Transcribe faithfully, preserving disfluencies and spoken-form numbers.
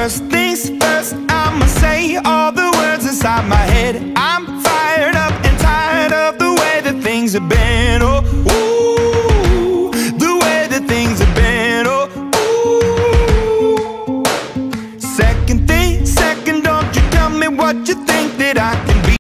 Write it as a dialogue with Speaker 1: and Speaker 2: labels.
Speaker 1: First things first, I'ma say all the words inside my head. I'm fired up and tired of the way that things have been.